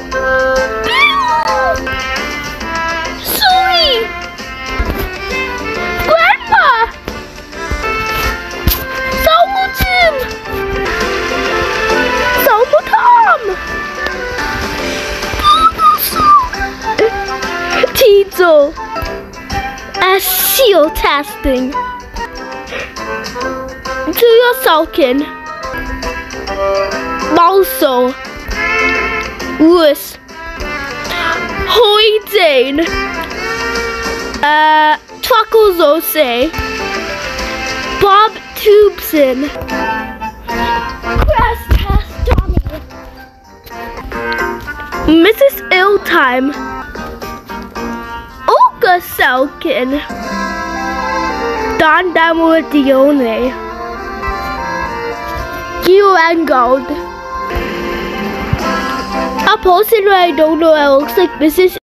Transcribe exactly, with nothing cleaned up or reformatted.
Sweet! Grandpa! Salmo Tim! Salmo Tom! Tito! A seal testing. To your Salkin. Also. Lewis. Hoy Dane. Uh, Twackle Zose. Bob Tubeson. Crash Test Tommy. Missus Illtime. Olga Selkin. Don Damodione. Gio Engold. A person who I don't know, it looks like Missus